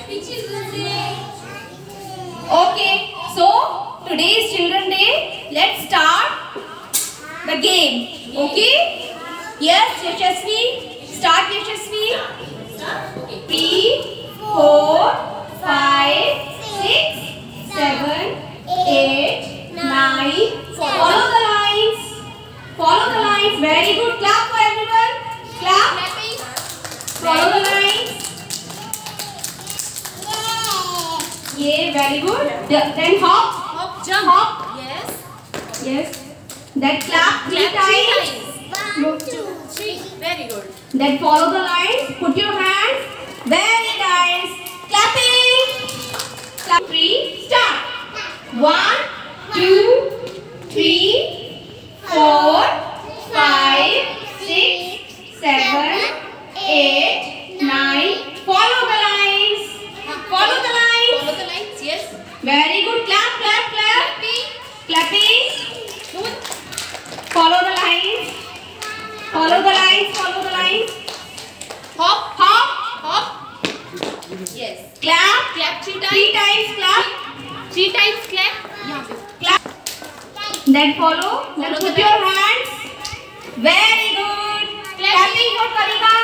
Happy Children's Day. Okay, so today is Children's Day. Let's start the game. Okay? Yes, Yashasvi. Start, Yashasvi. Start. Okay. 3, 4, 5, 6, 7, 8, 9. Follow the lines. Follow the lines. Very good. Clap for everyone. Clap. Clapping. Follow the lines. Yeah, very good. Then hop. Hop, jump. Hop. Yes. Yes. Then clap three Clap times. 1, 2, 3. Very good. Then follow the lines. Put your hands. Very nice. Clapping. Clap. 3. Start. 1, 2, 3, 4, 5, 6, 7, 8, 9. Follow the lines. Follow the lines. Follow the lines. Yes. Very good. Clap, clap, clap. Clapping. Clapping. Good. Follow the lines. Follow the lines. Follow the lines. Hop. Hop. Hop. Yes. Clap. Clap 3 times. 3 times clap. 3 times clap. यहाँ पे. Clap. Then follow. Then Follow put the your lines. hands. Very good. Clapping for Karika.